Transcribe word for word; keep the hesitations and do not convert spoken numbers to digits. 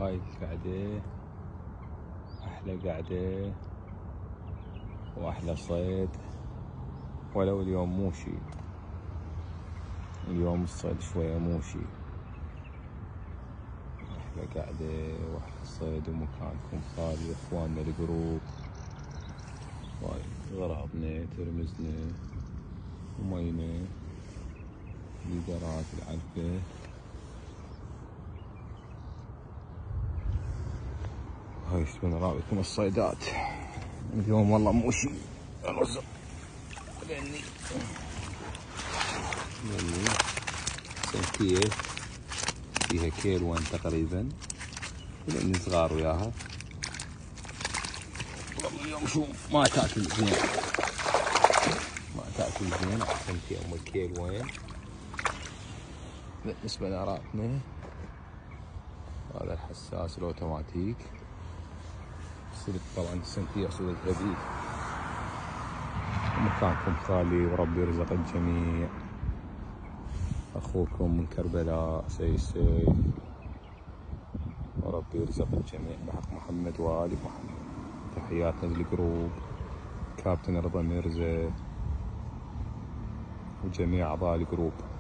وهاي القعدة أحلى قعدة وأحلى صيد، ولو اليوم مو شي، اليوم الصيد شوية مو شي. أحلى قعدة وأحلى صيد ومكانكم خالي إخواننا الجروب. هاي غراضنا ترمزنا ومينا القرات العلفة. هاي شلون رايكم الصيدات اليوم؟ والله مو شي. الرزق لاني لاني سنتية فيها كيلوين تقريبا، لاني صغار وياها. والله اليوم شو ما تاكل زين، ما تاكل زين. سنتية ام الكيلوين بالنسبة لاراتنا. هذا الحساس الاوتوماتيك صدق، طبعا السنتية صدق غبي. مكانكم خالي وربي يرزق الجميع. اخوكم من كربلاء سيسي، وربي يرزق الجميع بحق محمد وآل محمد. تحياتنا للجروب كابتن رضا ميرزا وجميع اعضاء الجروب.